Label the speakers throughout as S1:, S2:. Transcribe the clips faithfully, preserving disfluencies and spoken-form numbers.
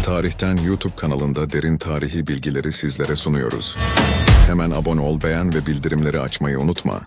S1: Tarihten YouTube kanalında derin tarihi bilgileri sizlere sunuyoruz. Hemen abone ol, beğen ve bildirimleri açmayı unutma.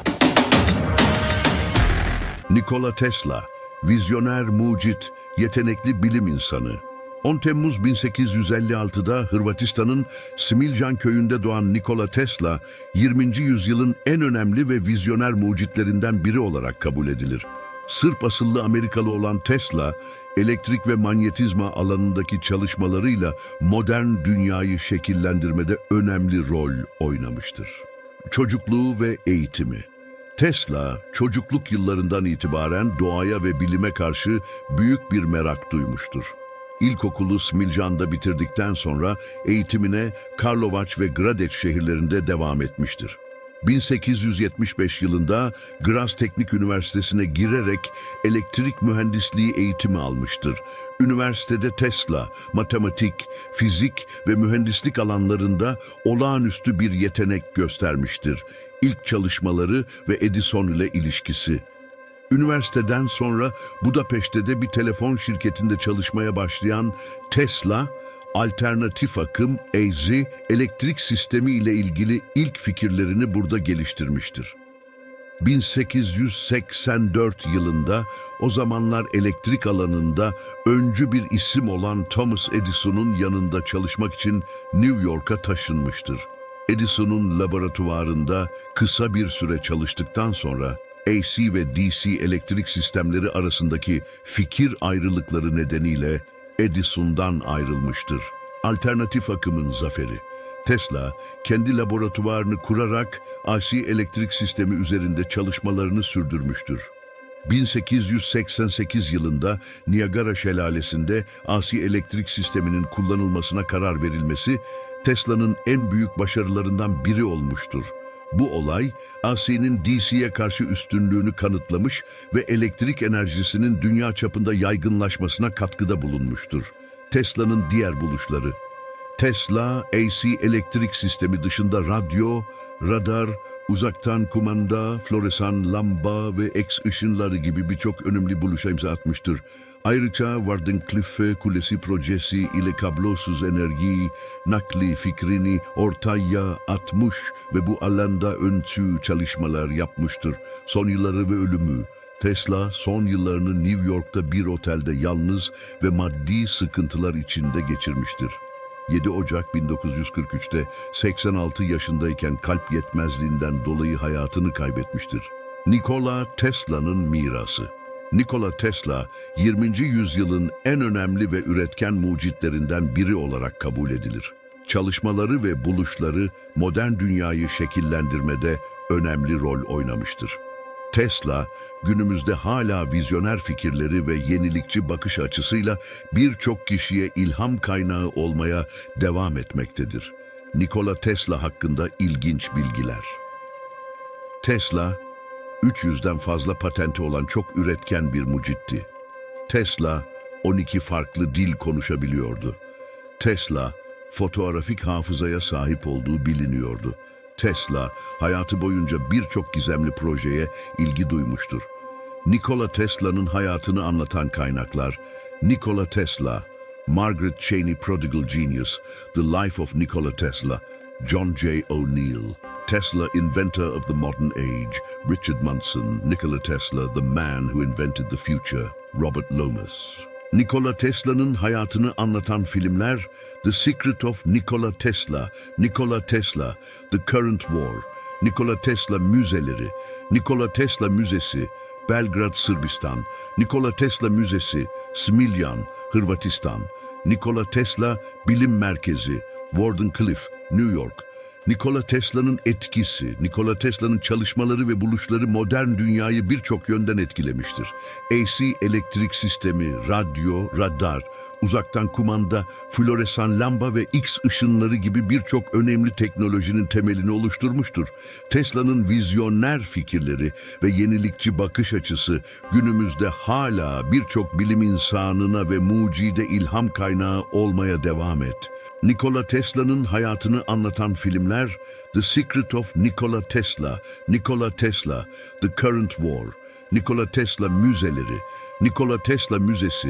S2: Nikola Tesla, vizyoner, mucit, yetenekli bilim insanı. on Temmuz bin sekiz yüz elli altı'da Hırvatistan'ın Smiljan köyünde doğan Nikola Tesla, yirminci yüzyılın en önemli ve vizyoner mucitlerinden biri olarak kabul edilir. Sırp asıllı Amerikalı olan Tesla, elektrik ve manyetizma alanındaki çalışmalarıyla modern dünyayı şekillendirmede önemli rol oynamıştır. Çocukluğu ve eğitimi. Tesla, çocukluk yıllarından itibaren doğaya ve bilime karşı büyük bir merak duymuştur. İlkokulu Smiljan'da bitirdikten sonra eğitimine Karlovac ve Gradec şehirlerinde devam etmiştir. bin sekiz yüz yetmiş beş yılında Graz Teknik Üniversitesi'ne girerek elektrik mühendisliği eğitimi almıştır. Üniversitede Tesla, matematik, fizik ve mühendislik alanlarında olağanüstü bir yetenek göstermiştir. İlk çalışmaları ve Edison ile ilişkisi. Üniversiteden sonra Budapeşte'de bir telefon şirketinde çalışmaya başlayan Tesla, alternatif akım, A Z, elektrik sistemi ile ilgili ilk fikirlerini burada geliştirmiştir. bin sekiz yüz seksen dört yılında o zamanlar elektrik alanında öncü bir isim olan Thomas Edison'un yanında çalışmak için New York'a taşınmıştır. Edison'un laboratuvarında kısa bir süre çalıştıktan sonra A C ve D C elektrik sistemleri arasındaki fikir ayrılıkları nedeniyle Edison'dan ayrılmıştır. Alternatif akımın zaferi. Tesla, kendi laboratuvarını kurarak A C elektrik sistemi üzerinde çalışmalarını sürdürmüştür. bin sekiz yüz seksen sekiz yılında Niagara Şelalesi'nde A C elektrik sisteminin kullanılmasına karar verilmesi, Tesla'nın en büyük başarılarından biri olmuştur. Bu olay, A C'nin D C'ye karşı üstünlüğünü kanıtlamış ve elektrik enerjisinin dünya çapında yaygınlaşmasına katkıda bulunmuştur. Tesla'nın diğer buluşları. Tesla, A C elektrik sistemi dışında radyo, radar, uzaktan kumanda, floresan lamba ve X ışınları gibi birçok önemli buluşa imza atmıştır. Ayrıca Wardenclyffe Kulesi projesi ile kablosuz enerji nakli fikrini ortaya atmış ve bu alanda öncü çalışmalar yapmıştır. Son yılları ve ölümü. Tesla son yıllarını New York'ta bir otelde yalnız ve maddi sıkıntılar içinde geçirmiştir. yedi Ocak bin dokuz yüz kırk üç'te seksen altı yaşındayken kalp yetmezliğinden dolayı hayatını kaybetmiştir. Nikola Tesla'nın mirası. Nikola Tesla, yirminci yüzyılın en önemli ve üretken mucitlerinden biri olarak kabul edilir. Çalışmaları ve buluşları modern dünyayı şekillendirmede önemli rol oynamıştır. Tesla, günümüzde hala vizyoner fikirleri ve yenilikçi bakış açısıyla birçok kişiye ilham kaynağı olmaya devam etmektedir. Nikola Tesla hakkında ilginç bilgiler. Tesla, üç yüzden fazla patenti olan çok üretken bir mucitti. Tesla, on iki farklı dil konuşabiliyordu. Tesla, fotoğrafik hafızaya sahip olduğu biliniyordu. Tesla, hayatı boyunca birçok gizemli projeye ilgi duymuştur. Nikola Tesla'nın hayatını anlatan kaynaklar, Nikola Tesla, Margaret Cheney Prodigal Genius, The Life of Nikola Tesla, John J. O'Neill, Tesla, Inventor of the Modern Age, Richard Munson, Nikola Tesla, The Man Who Invented the Future, Robert Lomas. Nikola Tesla'nın hayatını anlatan filmler, The Secret of Nikola Tesla, Nikola Tesla, The Current War, Nikola Tesla Müzeleri, Nikola Tesla Müzesi, Belgrad, Sırbistan, Nikola Tesla Müzesi, Smiljan, Hırvatistan, Nikola Tesla Bilim Merkezi, Wardenclyffe, New York. Nikola Tesla'nın etkisi, Nikola Tesla'nın çalışmaları ve buluşları modern dünyayı birçok yönden etkilemiştir. A C elektrik sistemi, radyo, radar, uzaktan kumanda, floresan lamba ve X ışınları gibi birçok önemli teknolojinin temelini oluşturmuştur. Tesla'nın vizyoner fikirleri ve yenilikçi bakış açısı günümüzde hala birçok bilim insanına ve mucide ilham kaynağı olmaya devam et. Nikola Tesla'nın hayatını anlatan filmler, The Secret of Nikola Tesla, Nikola Tesla, The Current War, Nikola Tesla Müzeleri, Nikola Tesla Müzesi,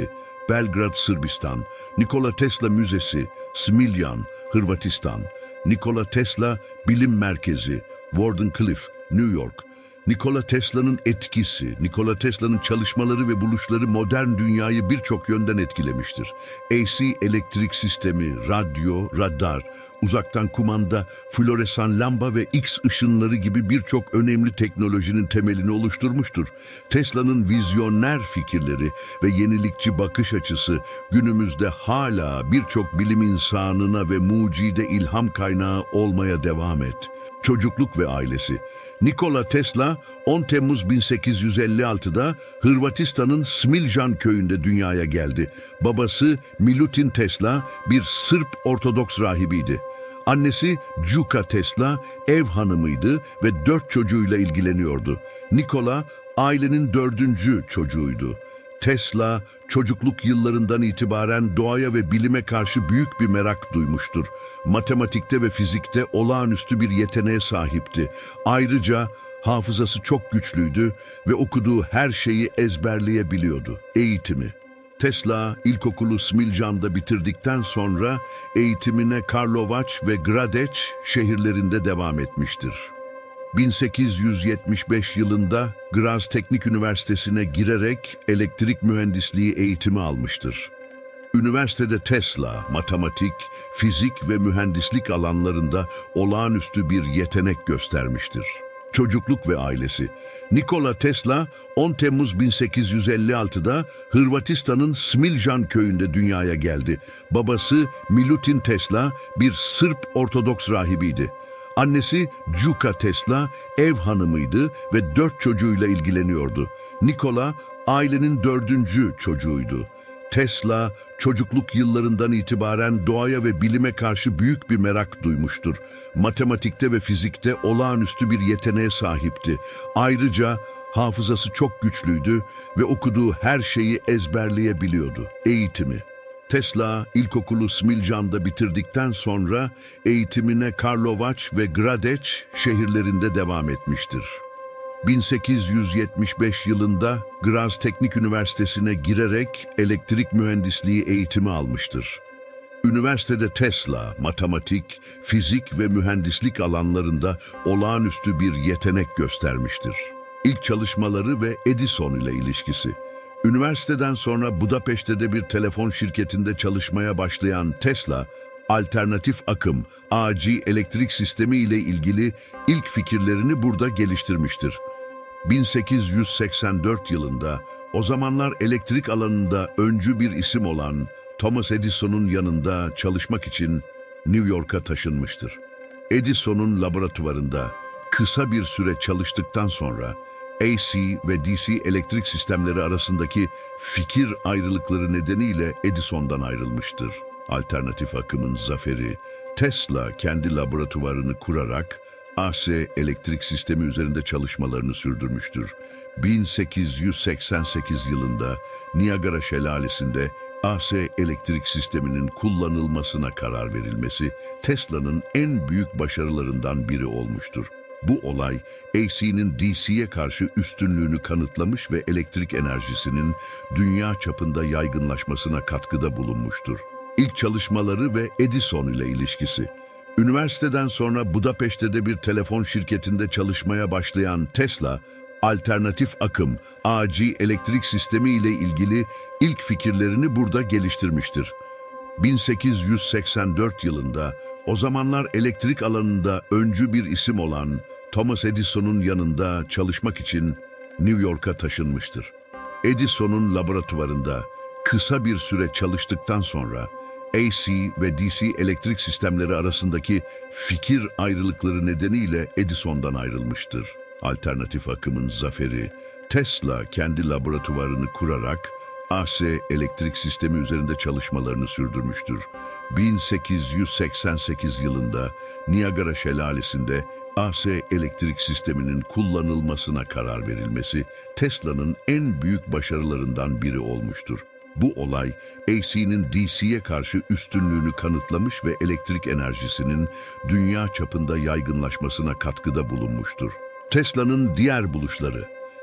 S2: Belgrad, Sırbistan. Nikola Tesla Müzesi, Smiljan, Hırvatistan. Nikola Tesla Bilim Merkezi, Wardenclyffe, New York. Nikola Tesla'nın etkisi, Nikola Tesla'nın çalışmaları ve buluşları modern dünyayı birçok yönden etkilemiştir. A C elektrik sistemi, radyo, radar, uzaktan kumanda, floresan lamba ve X ışınları gibi birçok önemli teknolojinin temelini oluşturmuştur. Tesla'nın vizyoner fikirleri ve yenilikçi bakış açısı günümüzde hala birçok bilim insanına ve mucide ilham kaynağı olmaya devam et. Çocukluk ve ailesi. Nikola Tesla on Temmuz bin sekiz yüz elli altıda Hırvatistan'ın Smiljan köyünde dünyaya geldi. Babası Milutin Tesla bir Sırp Ortodoks rahibiydi. Annesi Đuka Tesla ev hanımıydı ve dört çocuğuyla ilgileniyordu. Nikola ailenin dördüncü çocuğuydu. Tesla, çocukluk yıllarından itibaren doğaya ve bilime karşı büyük bir merak duymuştur. Matematikte ve fizikte olağanüstü bir yeteneğe sahipti. Ayrıca hafızası çok güçlüydü ve okuduğu her şeyi ezberleyebiliyordu. Eğitimi. Tesla, ilkokulu Smiljan'da bitirdikten sonra eğitimine Karlovac ve Gradec şehirlerinde devam etmiştir. bin sekiz yüz yetmiş beş yılında Graz Teknik Üniversitesi'ne girerek elektrik mühendisliği eğitimi almıştır. Üniversitede Tesla, matematik, fizik ve mühendislik alanlarında olağanüstü bir yetenek göstermiştir. Çocukluk ve ailesi. Nikola Tesla on Temmuz bin sekiz yüz elli altıda Hırvatistan'ın Smiljan köyünde dünyaya geldi. Babası Milutin Tesla bir Sırp Ortodoks rahibiydi. Annesi Đuka Tesla ev hanımıydı ve dört çocuğuyla ilgileniyordu. Nikola ailenin dördüncü çocuğuydu. Tesla, çocukluk yıllarından itibaren doğaya ve bilime karşı büyük bir merak duymuştur. Matematikte ve fizikte olağanüstü bir yeteneğe sahipti. Ayrıca hafızası çok güçlüydü ve okuduğu her şeyi ezberleyebiliyordu. Eğitimi. Tesla, ilkokulu Smiljan'da bitirdikten sonra eğitimine Karlovac ve Gradec şehirlerinde devam etmiştir. bin sekiz yüz yetmiş beş yılında Graz Teknik Üniversitesi'ne girerek elektrik mühendisliği eğitimi almıştır. Üniversitede Tesla, matematik, fizik ve mühendislik alanlarında olağanüstü bir yetenek göstermiştir. İlk çalışmaları ve Edison ile ilişkisi. Üniversiteden sonra Budapeşte'de bir telefon şirketinde çalışmaya başlayan Tesla, alternatif akım, A C elektrik sistemi ile ilgili ilk fikirlerini burada geliştirmiştir. bin sekiz yüz seksen dört yılında, o zamanlar elektrik alanında öncü bir isim olan Thomas Edison'un yanında çalışmak için New York'a taşınmıştır. Edison'un laboratuvarında kısa bir süre çalıştıktan sonra A C ve D C elektrik sistemleri arasındaki fikir ayrılıkları nedeniyle Edison'dan ayrılmıştır. Alternatif akımın zaferi, Tesla kendi laboratuvarını kurarak A C elektrik sistemi üzerinde çalışmalarını sürdürmüştür. bin sekiz yüz seksen sekiz yılında Niagara Şelalesi'nde A C elektrik sisteminin kullanılmasına karar verilmesi Tesla'nın en büyük başarılarından biri olmuştur. Bu olay, A C'nin D C'ye karşı üstünlüğünü kanıtlamış ve elektrik enerjisinin dünya çapında yaygınlaşmasına katkıda bulunmuştur. İlk çalışmaları ve Edison ile ilişkisi. Üniversiteden sonra Budapeşte'de bir telefon şirketinde çalışmaya başlayan Tesla, alternatif akım, A C elektrik sistemi ile ilgili ilk fikirlerini burada geliştirmiştir. bin sekiz yüz seksen dört yılında, o zamanlar elektrik alanında öncü bir isim olan Thomas Edison'un yanında çalışmak için New York'a taşınmıştır. Edison'un laboratuvarında kısa bir süre çalıştıktan sonra A C ve D C elektrik sistemleri arasındaki fikir ayrılıkları nedeniyle Edison'dan ayrılmıştır. Alternatif akımın zaferi, Tesla kendi laboratuvarını kurarak A C elektrik sistemi üzerinde çalışmalarını sürdürmüştür. bin sekiz yüz seksen sekiz yılında Niagara Şelalesi'nde A C elektrik sisteminin kullanılmasına karar verilmesi Tesla'nın en büyük başarılarından biri olmuştur. Bu olay, A C'nin D C'ye karşı üstünlüğünü kanıtlamış ve elektrik enerjisinin dünya çapında yaygınlaşmasına katkıda bulunmuştur. Tesla'nın diğer buluşları.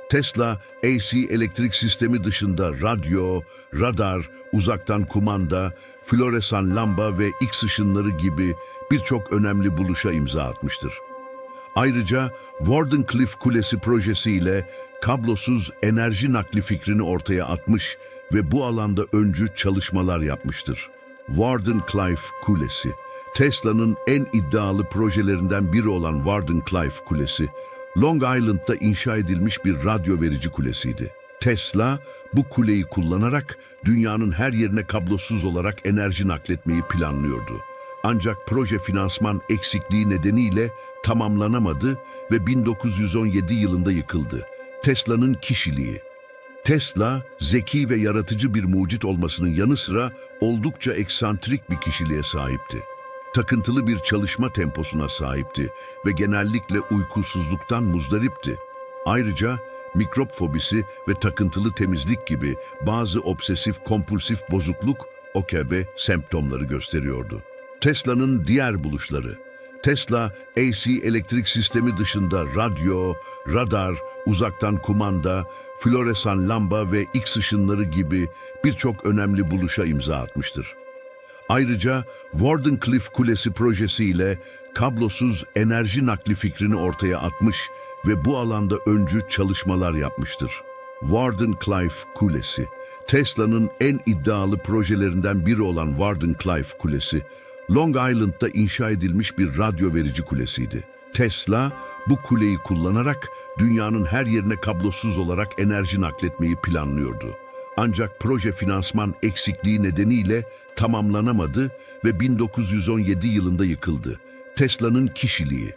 S2: Tesla, A C elektrik sistemi dışında radyo, radar, uzaktan kumanda, floresan lamba ve X ışınları gibi birçok önemli buluşa imza atmıştır. Ayrıca Wardenclyffe Kulesi projesiyle kablosuz enerji nakli fikrini ortaya atmış ve bu alanda öncü çalışmalar yapmıştır. Wardenclyffe Kulesi, Tesla'nın en iddialı projelerinden biri olan Wardenclyffe Kulesi, Long Island'da inşa edilmiş bir radyo verici kulesiydi. Tesla, bu kuleyi kullanarak dünyanın her yerine kablosuz olarak enerji nakletmeyi planlıyordu. Ancak proje finansman eksikliği nedeniyle tamamlanamadı ve bin dokuz yüz on yedi yılında yıkıldı. Tesla'nın kişiliği. Tesla, zeki ve yaratıcı bir mucit olmasının yanı sıra oldukça eksantrik bir kişiliğe sahipti. Takıntılı bir çalışma temposuna sahipti ve genellikle uykusuzluktan muzdaripti. Ayrıca mikrop fobisi ve takıntılı temizlik gibi bazı obsesif-kompulsif bozukluk, O K B semptomları gösteriyordu. Tesla'nın diğer buluşları. Tesla, A C elektrik sistemi dışında radyo, radar, uzaktan kumanda, floresan lamba ve X ışınları gibi birçok önemli buluşa imza atmıştır. Ayrıca Wardenclyffe Kulesi projesiyle kablosuz enerji nakli fikrini ortaya atmış ve bu alanda öncü çalışmalar yapmıştır. Wardenclyffe Kulesi, Tesla'nın en iddialı projelerinden biri olan Wardenclyffe Kulesi, Long Island'da inşa edilmiş bir radyo verici kulesiydi. Tesla, bu kuleyi kullanarak dünyanın her yerine kablosuz olarak enerji nakletmeyi planlıyordu. Ancak proje finansman eksikliği nedeniyle tamamlanamadı ve bin dokuz yüz on yedi yılında yıkıldı. Tesla'nın kişiliği.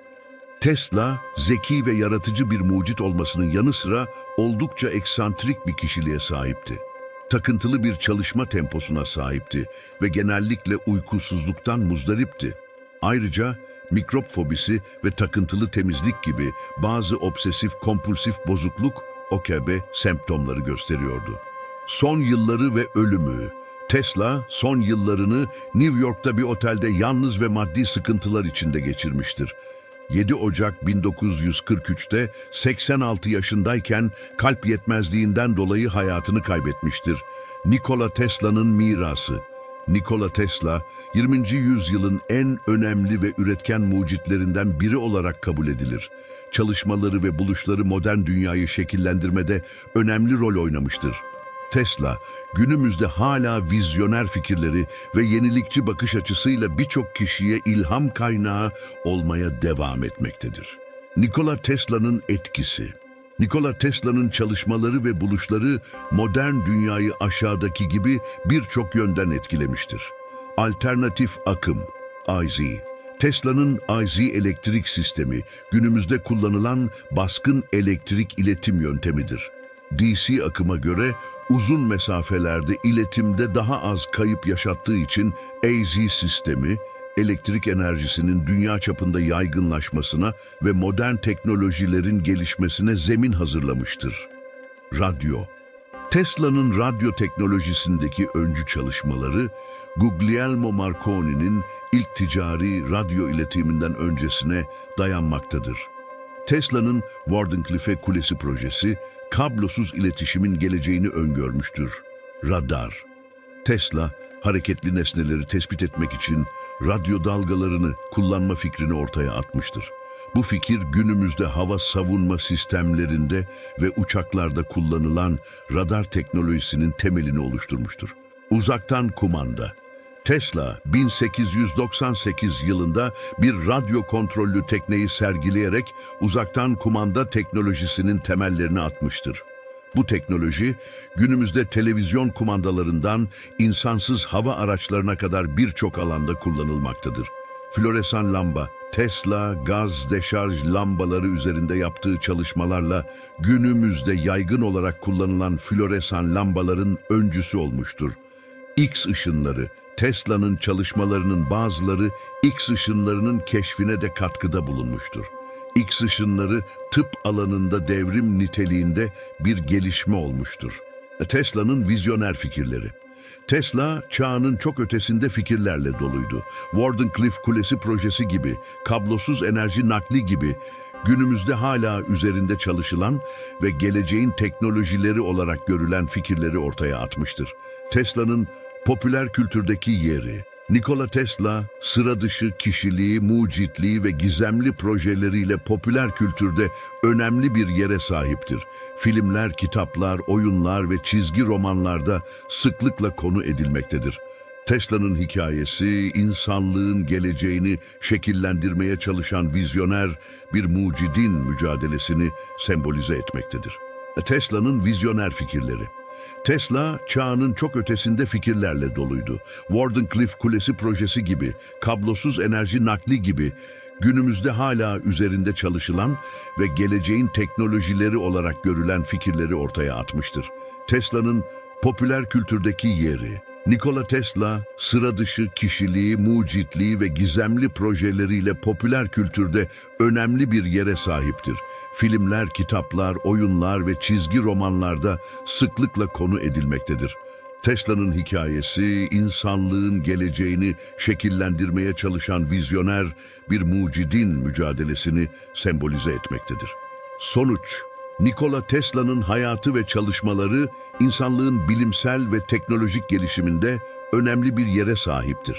S2: Tesla, zeki ve yaratıcı bir mucit olmasının yanı sıra oldukça eksantrik bir kişiliğe sahipti. Takıntılı bir çalışma temposuna sahipti ve genellikle uykusuzluktan muzdaripti. Ayrıca mikrop fobisi ve takıntılı temizlik gibi bazı obsesif-kompulsif bozukluk, O K B semptomları gösteriyordu. Son yılları ve ölümü. Tesla, son yıllarını New York'ta bir otelde yalnız ve maddi sıkıntılar içinde geçirmiştir. yedi Ocak bin dokuz yüz kırk üç'te seksen altı yaşındayken kalp yetmezliğinden dolayı hayatını kaybetmiştir. Nikola Tesla'nın mirası. Nikola Tesla, yirminci yüzyılın en önemli ve üretken mucitlerinden biri olarak kabul edilir. Çalışmaları ve buluşları modern dünyayı şekillendirmede önemli rol oynamıştır. Tesla, günümüzde hala vizyoner fikirleri ve yenilikçi bakış açısıyla birçok kişiye ilham kaynağı olmaya devam etmektedir. Nikola Tesla'nın etkisi. Nikola Tesla'nın çalışmaları ve buluşları modern dünyayı aşağıdaki gibi birçok yönden etkilemiştir. Alternatif akım, I Z. Tesla'nın I Z elektrik sistemi, günümüzde kullanılan baskın elektrik iletim yöntemidir. D C akıma göre uzun mesafelerde iletimde daha az kayıp yaşattığı için A Z sistemi, elektrik enerjisinin dünya çapında yaygınlaşmasına ve modern teknolojilerin gelişmesine zemin hazırlamıştır. Radyo. Tesla'nın radyo teknolojisindeki öncü çalışmaları, Guglielmo Marconi'nin ilk ticari radyo iletiminden öncesine dayanmaktadır. Tesla'nın Wardenclyffe Kulesi projesi, kablosuz iletişimin geleceğini öngörmüştür. Radar. Tesla, hareketli nesneleri tespit etmek için radyo dalgalarını kullanma fikrini ortaya atmıştır. Bu fikir günümüzde hava savunma sistemlerinde ve uçaklarda kullanılan radar teknolojisinin temelini oluşturmuştur. Uzaktan kumanda. Tesla, bin sekiz yüz doksan sekiz yılında bir radyo kontrollü tekneyi sergileyerek uzaktan kumanda teknolojisinin temellerini atmıştır. Bu teknoloji, günümüzde televizyon kumandalarından insansız hava araçlarına kadar birçok alanda kullanılmaktadır. Floresan lamba, Tesla gaz deşarj lambaları üzerinde yaptığı çalışmalarla günümüzde yaygın olarak kullanılan floresan lambaların öncüsü olmuştur. X ışınları, Tesla'nın çalışmalarının bazıları X ışınlarının keşfine de katkıda bulunmuştur. X ışınları tıp alanında devrim niteliğinde bir gelişme olmuştur. Tesla'nın vizyoner fikirleri. Tesla, çağının çok ötesinde fikirlerle doluydu. Wardenclyffe Kulesi projesi gibi, kablosuz enerji nakli gibi günümüzde hala üzerinde çalışılan ve geleceğin teknolojileri olarak görülen fikirleri ortaya atmıştır. Tesla'nın popüler kültürdeki yeri. Nikola Tesla, sıra dışı kişiliği, mucitliği ve gizemli projeleriyle popüler kültürde önemli bir yere sahiptir. Filmler, kitaplar, oyunlar ve çizgi romanlarda sıklıkla konu edilmektedir. Tesla'nın hikayesi, insanlığın geleceğini şekillendirmeye çalışan vizyoner bir mucidin mücadelesini sembolize etmektedir. Tesla'nın vizyoner fikirleri. Tesla, çağının çok ötesinde fikirlerle doluydu. Wardenclyffe Kulesi projesi gibi, kablosuz enerji nakli gibi, günümüzde hala üzerinde çalışılan ve geleceğin teknolojileri olarak görülen fikirleri ortaya atmıştır. Tesla'nın popüler kültürdeki yeri. Nikola Tesla, sıra dışı kişiliği, mucitliği ve gizemli projeleriyle popüler kültürde önemli bir yere sahiptir. Filmler, kitaplar, oyunlar ve çizgi romanlarda sıklıkla konu edilmektedir. Tesla'nın hikayesi, insanlığın geleceğini şekillendirmeye çalışan vizyoner bir mucidin mücadelesini sembolize etmektedir. Sonuç, Nikola Tesla'nın hayatı ve çalışmaları insanlığın bilimsel ve teknolojik gelişiminde önemli bir yere sahiptir.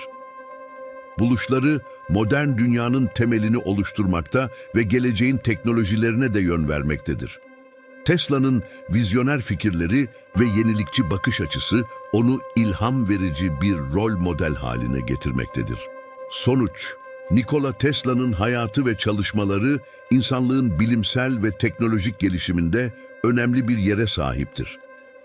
S2: Buluşları modern dünyanın temelini oluşturmakta ve geleceğin teknolojilerine de yön vermektedir. Tesla'nın vizyoner fikirleri ve yenilikçi bakış açısı onu ilham verici bir rol model haline getirmektedir. Sonuç, Nikola Tesla'nın hayatı ve çalışmaları insanlığın bilimsel ve teknolojik gelişiminde önemli bir yere sahiptir.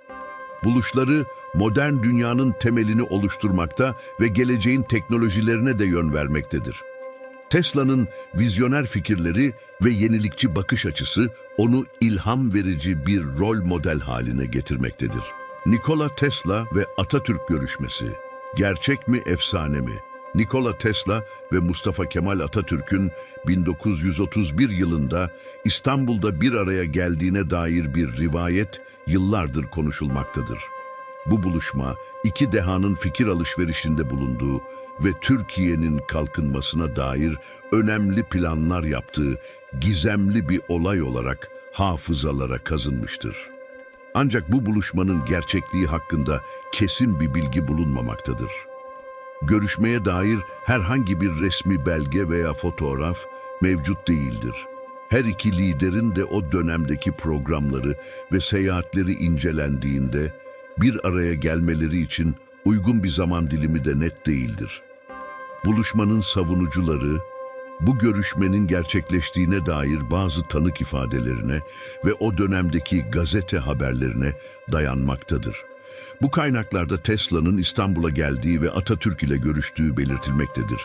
S2: Buluşları modern dünyanın temelini oluşturmakta ve geleceğin teknolojilerine de yön vermektedir. Tesla'nın vizyoner fikirleri ve yenilikçi bakış açısı onu ilham verici bir rol model haline getirmektedir. Nikola Tesla ve Atatürk görüşmesi. Gerçek mi, efsane mi? Nikola Tesla ve Mustafa Kemal Atatürk'ün bin dokuz yüz otuz bir yılında İstanbul'da bir araya geldiğine dair bir rivayet yıllardır konuşulmaktadır. Bu buluşma, iki dehanın fikir alışverişinde bulunduğu ve Türkiye'nin kalkınmasına dair önemli planlar yaptığı gizemli bir olay olarak hafızalara kazınmıştır. Ancak bu buluşmanın gerçekliği hakkında kesin bir bilgi bulunmamaktadır. Görüşmeye dair herhangi bir resmi belge veya fotoğraf mevcut değildir. Her iki liderin de o dönemdeki programları ve seyahatleri incelendiğinde bir araya gelmeleri için uygun bir zaman dilimi de net değildir. Buluşmanın savunucuları, bu görüşmenin gerçekleştiğine dair bazı tanık ifadelerine ve o dönemdeki gazete haberlerine dayanmaktadır. Bu kaynaklarda Tesla'nın İstanbul'a geldiği ve Atatürk ile görüştüğü belirtilmektedir.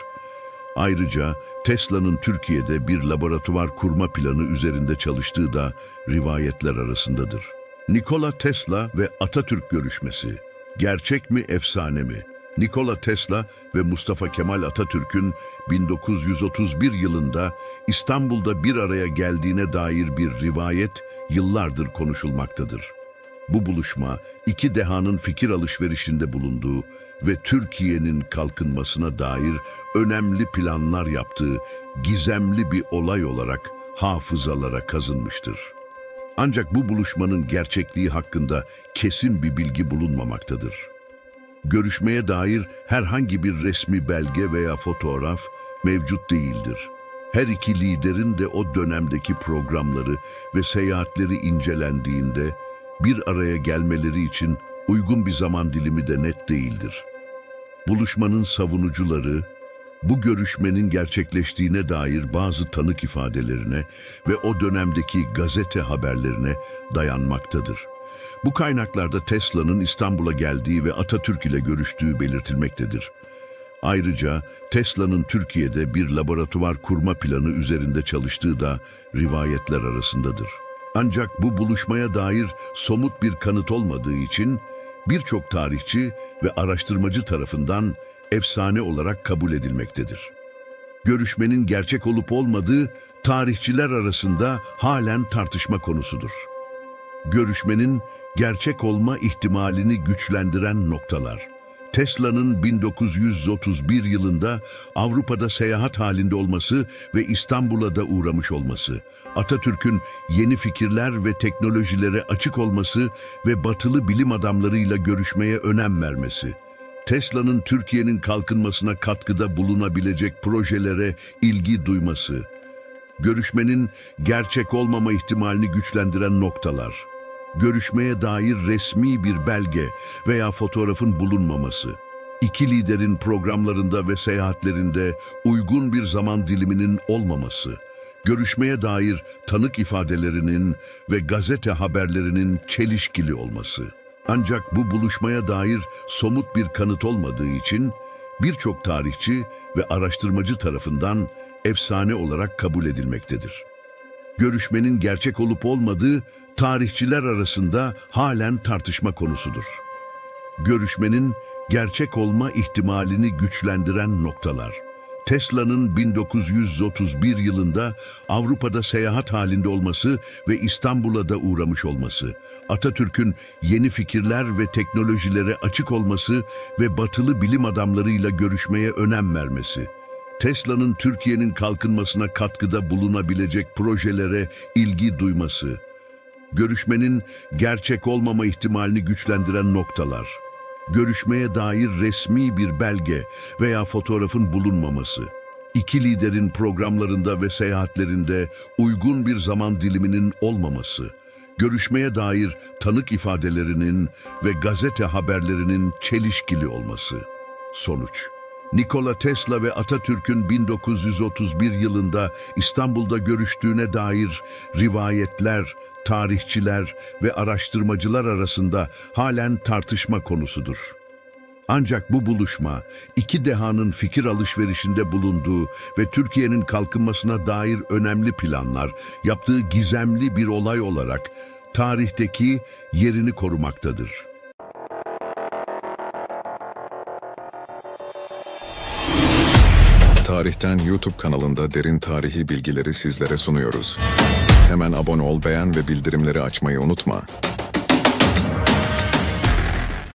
S2: Ayrıca Tesla'nın Türkiye'de bir laboratuvar kurma planı üzerinde çalıştığı da rivayetler arasındadır. Nikola Tesla ve Atatürk görüşmesi. Gerçek mi, efsane mi? Nikola Tesla ve Mustafa Kemal Atatürk'ün bin dokuz yüz otuz bir yılında İstanbul'da bir araya geldiğine dair bir rivayet yıllardır konuşulmaktadır. Bu buluşma, iki dehanın fikir alışverişinde bulunduğu ve Türkiye'nin kalkınmasına dair önemli planlar yaptığı gizemli bir olay olarak hafızalara kazınmıştır. Ancak bu buluşmanın gerçekliği hakkında kesin bir bilgi bulunmamaktadır. Görüşmeye dair herhangi bir resmi belge veya fotoğraf mevcut değildir. Her iki liderin de o dönemdeki programları ve seyahatleri incelendiğinde bir araya gelmeleri için uygun bir zaman dilimi de net değildir. Buluşmanın savunucuları, bu görüşmenin gerçekleştiğine dair bazı tanık ifadelerine ve o dönemdeki gazete haberlerine dayanmaktadır. Bu kaynaklarda Tesla'nın İstanbul'a geldiği ve Atatürk ile görüştüğü belirtilmektedir. Ayrıca Tesla'nın Türkiye'de bir laboratuvar kurma planı üzerinde çalıştığı da rivayetler arasındadır. Ancak bu buluşmaya dair somut bir kanıt olmadığı için birçok tarihçi ve araştırmacı tarafından efsane olarak kabul edilmektedir. Görüşmenin gerçek olup olmadığı tarihçiler arasında halen tartışma konusudur. Görüşmenin gerçek olma ihtimalini güçlendiren noktalar. Tesla'nın bin dokuz yüz otuz bir yılında Avrupa'da seyahat halinde olması ve İstanbul'a da uğramış olması, Atatürk'ün yeni fikirler ve teknolojilere açık olması ve batılı bilim adamlarıyla görüşmeye önem vermesi, Tesla'nın Türkiye'nin kalkınmasına katkıda bulunabilecek projelere ilgi duyması, görüşmenin gerçek olmama ihtimalini güçlendiren noktalar, görüşmeye dair resmi bir belge veya fotoğrafın bulunmaması, iki liderin programlarında ve seyahatlerinde uygun bir zaman diliminin olmaması, görüşmeye dair tanık ifadelerinin ve gazete haberlerinin çelişkili olması. Ancak bu buluşmaya dair somut bir kanıt olmadığı için birçok tarihçi ve araştırmacı tarafından efsane olarak kabul edilmektedir. Görüşmenin gerçek olup olmadığı tarihçiler arasında halen tartışma konusudur. Görüşmenin gerçek olma ihtimalini güçlendiren noktalar. Tesla'nın bin dokuz yüz otuz bir yılında Avrupa'da seyahat halinde olması ve İstanbul'a da uğramış olması, Atatürk'ün yeni fikirler ve teknolojilere açık olması ve batılı bilim adamlarıyla görüşmeye önem vermesi, Tesla'nın Türkiye'nin kalkınmasına katkıda bulunabilecek projelere ilgi duyması, görüşmenin gerçek olmama ihtimalini güçlendiren noktalar, görüşmeye dair resmi bir belge veya fotoğrafın bulunmaması, iki liderin programlarında ve seyahatlerinde uygun bir zaman diliminin olmaması, görüşmeye dair tanık ifadelerinin ve gazete haberlerinin çelişkili olması. Sonuç: Nikola Tesla ve Atatürk'ün bin dokuz yüz otuz bir yılında İstanbul'da görüştüğüne dair rivayetler, tarihçiler ve araştırmacılar arasında halen tartışma konusudur. Ancak bu buluşma, iki dehanın fikir alışverişinde bulunduğu ve Türkiye'nin kalkınmasına dair önemli planlar yaptığı gizemli bir olay olarak tarihteki yerini korumaktadır.
S1: Tarihten YouTube kanalında derin tarihi bilgileri sizlere sunuyoruz. Hemen abone ol, beğen ve bildirimleri açmayı unutma.